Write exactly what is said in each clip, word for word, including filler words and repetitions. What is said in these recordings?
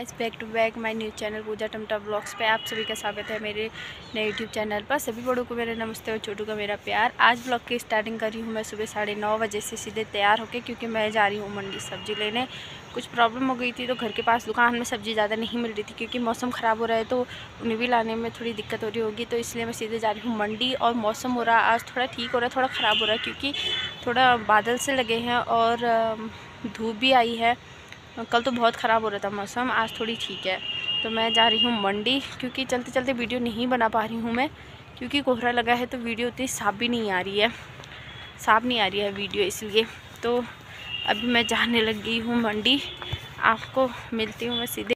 Guys, back to back my new channel Pooja Tamta vlogs पे आप सभी का स्वागत है मेरे नए यूट्यूब चैनल पर। सभी बड़ों को मेरा नमस्ते और छोटू का मेरा प्यार। आज ब्लॉग की स्टार्टिंग कर रही हूँ मैं सुबह साढ़े नौ बजे से सीधे तैयार होके, क्योंकि मैं जा रही हूँ मंडी सब्जी लेने। कुछ प्रॉब्लम हो गई थी तो घर के पास दुकान में सब्ज़ी ज़्यादा नहीं मिल रही थी, क्योंकि मौसम ख़राब हो रहा है तो उन्हें भी लाने में थोड़ी दिक्कत हो रही होगी, तो इसलिए मैं सीधे जा रही हूँ मंडी। और मौसम हो रहा आज थोड़ा ठीक हो रहा है, थोड़ा ख़राब हो रहा है, क्योंकि थोड़ा बादल से लगे हैं और धूप भी आई है। कल तो बहुत ख़राब हो रहा था मौसम, आज थोड़ी ठीक है। तो मैं जा रही हूँ मंडी, क्योंकि चलते चलते वीडियो नहीं बना पा रही हूँ मैं, क्योंकि कोहरा लगा है तो वीडियो उतनी साफ भी नहीं आ रही है साफ नहीं आ रही है वीडियो, इसलिए। तो अभी मैं जाने लग गई हूँ मंडी। आपको मिलती हूँ मैं सीधे।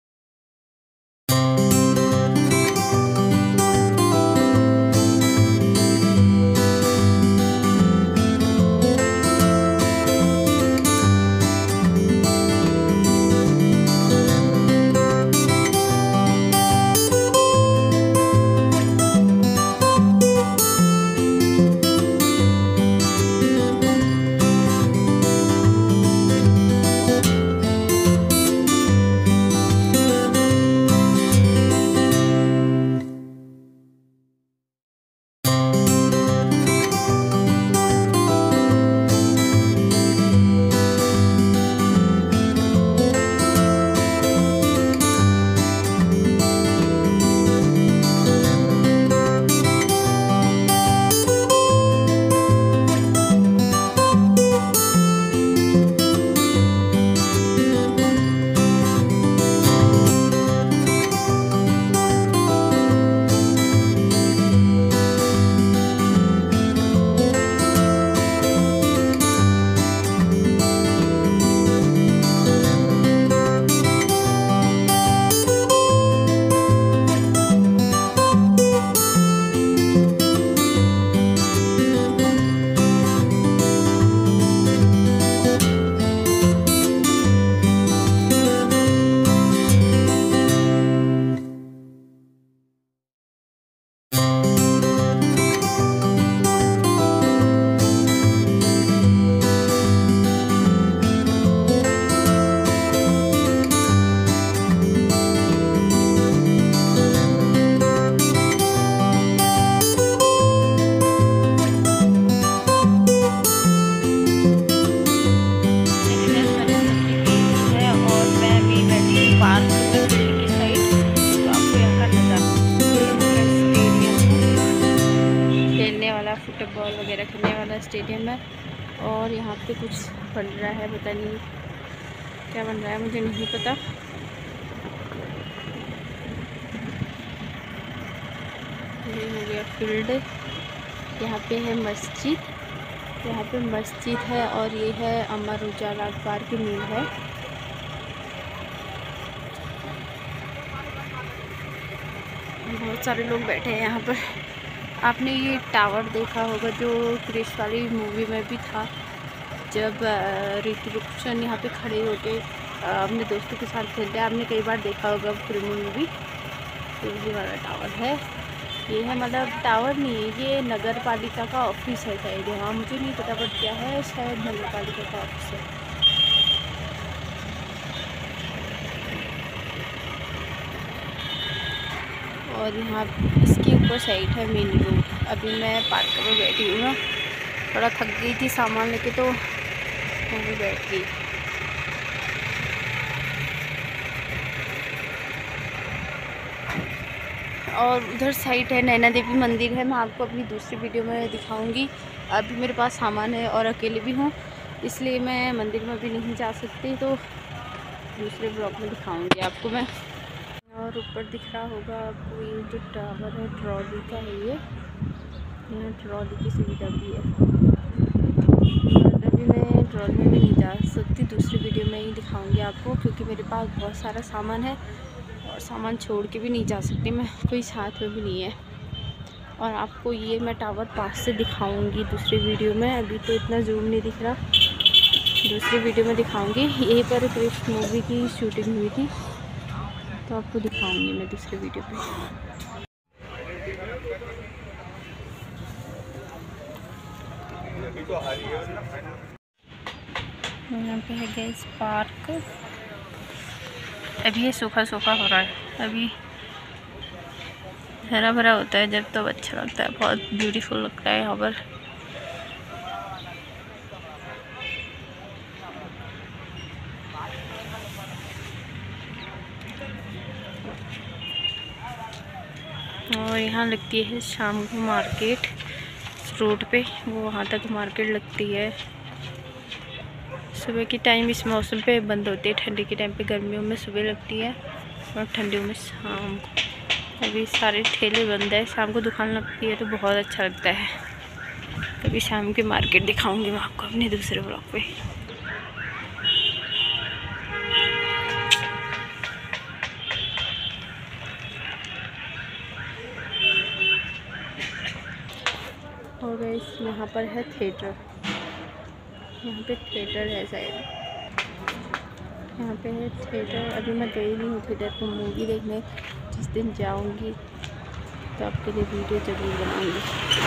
फुटबॉल वगैरह खेलने वाला स्टेडियम है, और यहाँ पे कुछ बन रहा है, पता नहीं क्या बन रहा है, मुझे नहीं पता। ये हो गया फील्ड। यहाँ पे है मस्जिद, यहाँ पे मस्जिद है, और ये है अमर उजाला अखबार की मिल है। बहुत सारे लोग बैठे हैं यहाँ पर। आपने ये टावर देखा होगा जो क्रिश वाली मूवी में भी था, जब ऋतिक रोशन यहाँ पे खड़े होके अपने दोस्तों के साथ खेलते हैं। आपने कई बार देखा होगा फिल्मों में भी। तो ये वाला टावर है, ये है, मतलब टावर नहीं है, ये नगर पालिका का ऑफिस है शायद। हाँ, मुझे नहीं पता बट क्या है, शायद नगर पालिका का ऑफिस है। और यहाँ इसके ऊपर साइड है मेन रोड। अभी मैं पार्क में बैठी हूँ ना, थोड़ा थक गई थी सामान लेके, तो यहाँ पे बैठ गई। और उधर साइड है नैना देवी मंदिर है, मैं आपको अपनी दूसरी वीडियो में दिखाऊंगी। अभी मेरे पास सामान है और अकेले भी हूँ, इसलिए मैं मंदिर में भी नहीं जा सकती, तो दूसरे ब्लॉग में दिखाऊंगी आपको मैं। और ऊपर दिख रहा होगा आपको ये जो टावर है, ट्रॉली का है ये। यहाँ ट्रॉली की सुविधा भी है, बट अभी मैं ट्रॉली में नहीं जा सकती, दूसरी वीडियो में ही दिखाऊंगी आपको, क्योंकि मेरे पास बहुत सारा सामान है और सामान छोड़ के भी नहीं जा सकती मैं, कोई साथ में भी नहीं है। और आपको ये मैं टावर पास से दिखाऊंगी दूसरी वीडियो में, अभी तो इतना जूम नहीं दिख रहा, दूसरी वीडियो में दिखाऊंगी। यहीं पर क्रिश मूवी की शूटिंग हुई थी, तो आपको दिखाऊंगी मैं दूसरे वीडियो पे। यहाँ पे है गैस पार्क, अभी ये सूखा सूखा हो रहा है, अभी हरा भरा होता है जब तो अच्छा लगता है, बहुत ब्यूटीफुल लगता है यहाँ पर। और यहाँ लगती है शाम को मार्केट रोड पे, वो वहाँ तक मार्केट लगती है। सुबह के टाइम इस मौसम पे बंद होती है, ठंडी के टाइम पे गर्मियों में सुबह लगती है और ठंडियों में शाम को। अभी सारे ठेले बंद है, शाम को दुकान लगती है तो बहुत अच्छा लगता है। कभी शाम की मार्केट दिखाऊंगी मैं आपको अपने दूसरे ब्लॉग पे। और गाइस यहाँ पर है थिएटर, यहाँ पे थिएटर है शायद, यहाँ पे है थिएटर। अभी मैं गई नहीं हूँ थिएटर को मूवी देखने, जिस दिन जाऊँगी तो आपके लिए वीडियो ज़रूर बनाऊँगी।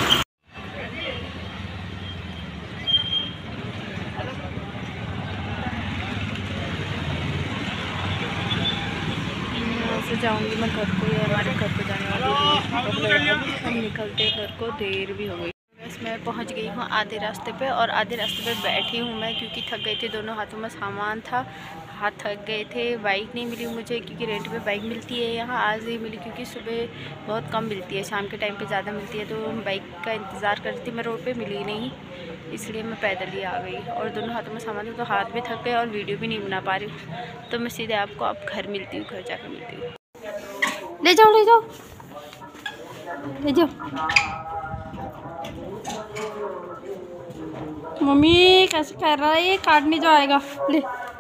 यहाँ से जाऊँगी मैं घर को, या हमारे घर को जाने वाली है, हम निकलते घर को देर भी हो गई। मैं पहुंच गई हूँ आधे रास्ते पे, और आधे रास्ते पे बैठी हूँ मैं क्योंकि थक गई थी, दोनों हाथों में सामान था, हाथ थक गए थे। बाइक नहीं मिली मुझे क्योंकि रेंट पे बाइक मिलती है यहाँ, आज नहीं मिली क्योंकि सुबह बहुत कम मिलती है, शाम के टाइम पे ज़्यादा मिलती है, तो बाइक का इंतज़ार कर रही थी मैं, रोड पर मिली नहीं, इसलिए मैं पैदल ही आ गई। और दोनों हाथों में सामान था तो हाथ भी थक गए और वीडियो भी नहीं बना पा रही हूँ, तो मैं सीधे आपको अब घर मिलती हूँ, घर जाकर मिलती हूँ। ले जाओ ले जाओ ले जाओ। मम्मी कैसे कर रहा है ये, काटने जो आएगा ले।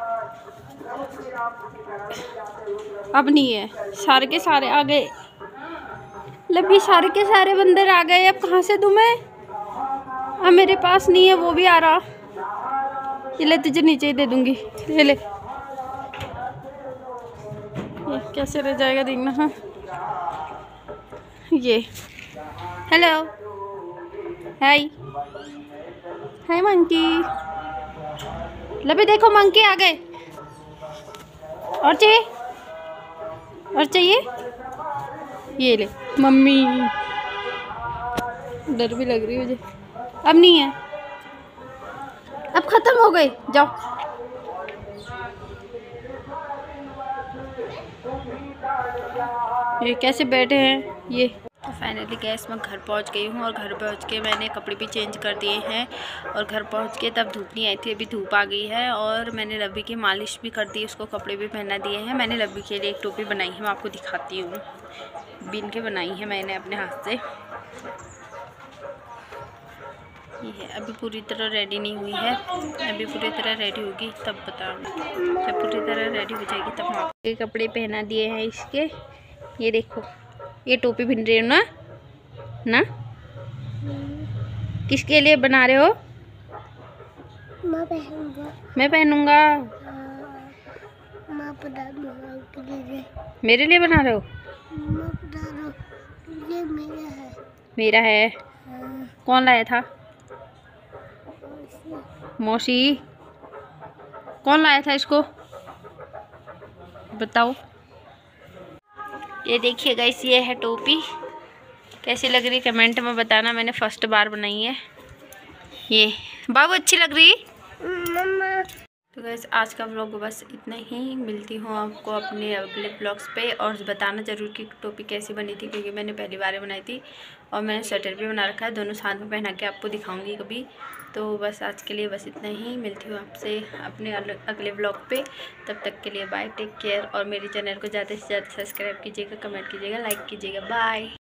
अब नहीं है, सारे के सारे आ गए, लभी सारे के सारे बंदर आ गए। अब कहाँ से दूँ मैं, अब मेरे पास नहीं है, वो भी आ रहा। ये ले तुझे नीचे ही दे दूँगी, ले ले। ये कैसे रह जाएगा देखना। हाँ ये हेलो हाय हाय मंकी, लबे देखो मंकी आ गए। और चाहिए और चाहिए, ये ले मम्मी। डर भी लग रही है मुझे, अब नहीं है, अब खत्म हो गए, जाओ। ये कैसे बैठे हैं ये। तो फाइनली गैस मैं घर पहुंच गई हूँ, और घर पहुंच के मैंने कपड़े भी चेंज कर दिए हैं, और घर पहुंच के तब धूप नहीं आई थी, अभी धूप आ गई है। और मैंने लब्बी की मालिश भी कर दी, उसको कपड़े भी पहना दिए हैं। मैंने लब्बी के लिए एक टोपी बनाई है, मैं आपको दिखाती हूँ, बीन के बनाई है मैंने अपने हाथ से। ये है, अभी पूरी तरह रेडी नहीं हुई है, अभी पूरी तरह रेडी होगी तब बताऊँगी, जब पूरी तरह रेडी हो जाएगी तब हम ये कपड़े पहना दिए हैं इसके। ये देखो, ये टोपी पहन रही हो ना ना, किसके लिए बना रहे हो? मैं पहनूंगा, मैं पहनूंगा। मेरे लिए बना रहे हो? ये मेरा है, मेरा है। हाँ। कौन लाया था? मौसी। कौन लाया था इसको, बताओ। ये देखिए गाइस, ये है टोपी, कैसी लग रही कमेंट में बताना, मैंने फर्स्ट बार बनाई है ये। बाबू अच्छी लग रही मम्मा। तो गाइस आज का व्लॉग बस इतना ही, मिलती हूँ आपको अपने अगले ब्लॉग्स पे, और बताना ज़रूर कि टोपी कैसी बनी थी, क्योंकि मैंने पहली बार बनाई थी, और मैंने स्वेटर भी बना रखा है, दोनों साथ में पहना के आपको दिखाऊंगी कभी। तो बस आज के लिए बस इतना ही, मिलती हूँ आपसे अपने अगले ब्लॉग पे, तब तक के लिए बाय, टेक केयर। और मेरे चैनल को ज़्यादा से ज़्यादा सब्सक्राइब कीजिएगा, कमेंट कीजिएगा, लाइक कीजिएगा, बाय।